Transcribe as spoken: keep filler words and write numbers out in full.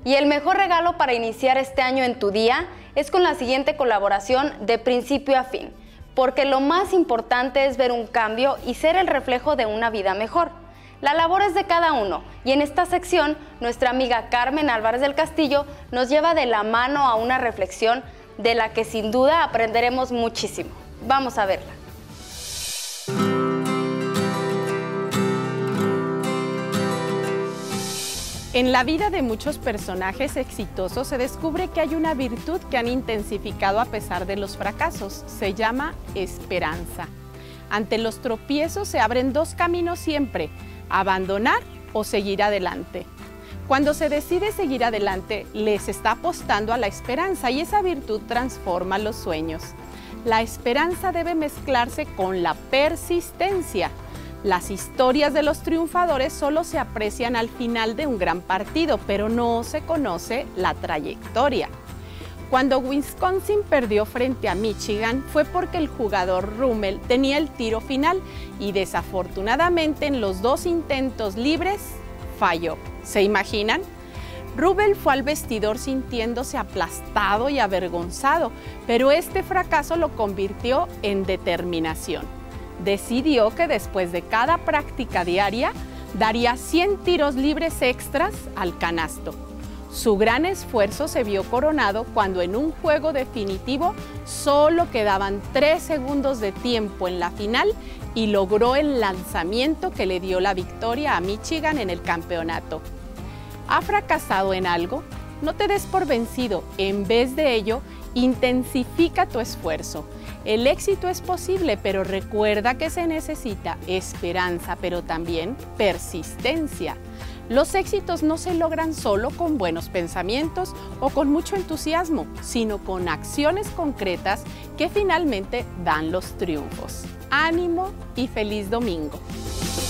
Y el mejor regalo para iniciar este año en tu día es con la siguiente colaboración de principio a fin, porque lo más importante es ver un cambio y ser el reflejo de una vida mejor. La labor es de cada uno y en esta sección nuestra amiga Carmen Álvarez del Castillo nos lleva de la mano a una reflexión de la que sin duda aprenderemos muchísimo. Vamos a verla. En la vida de muchos personajes exitosos se descubre que hay una virtud que han intensificado a pesar de los fracasos. Se llama esperanza. Ante los tropiezos se abren dos caminos siempre: abandonar o seguir adelante. Cuando se decide seguir adelante, les está apostando a la esperanza y esa virtud transforma los sueños. La esperanza debe mezclarse con la persistencia. Las historias de los triunfadores solo se aprecian al final de un gran partido, pero no se conoce la trayectoria. Cuando Wisconsin perdió frente a Michigan fue porque el jugador Rummel tenía el tiro final y desafortunadamente en los dos intentos libres falló. ¿Se imaginan? Rummel fue al vestidor sintiéndose aplastado y avergonzado, pero este fracaso lo convirtió en determinación. Decidió que después de cada práctica diaria daría cien tiros libres extras al canasto. Su gran esfuerzo se vio coronado cuando en un juego definitivo solo quedaban tres segundos de tiempo en la final y logró el lanzamiento que le dio la victoria a Michigan en el campeonato. ¿Ha fracasado en algo? No te des por vencido. En vez de ello, intensifica tu esfuerzo. El éxito es posible, pero recuerda que se necesita esperanza, pero también persistencia. Los éxitos no se logran solo con buenos pensamientos o con mucho entusiasmo, sino con acciones concretas que finalmente dan los triunfos. ¡Ánimo y feliz domingo!